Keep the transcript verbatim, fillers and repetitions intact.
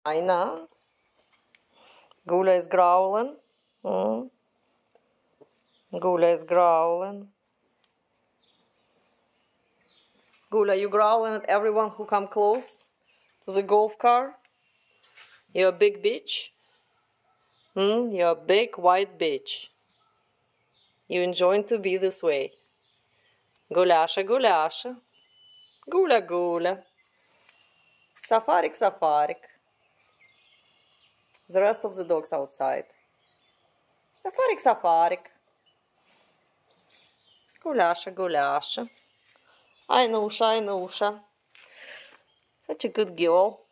I know. Gulya is growling. Mm. Gulya is growling. Gulya, you growling at everyone who come close to the golf car? You're a big bitch. Hmm? You're a big white bitch. You enjoying to be this way. Gulasha, gulasha. Gulya, gulya. Safarik, safarik. The rest of the dogs outside. Safarik, safarik. Gulasha, gulasha. Ainusha, Ainusha. Such a good girl.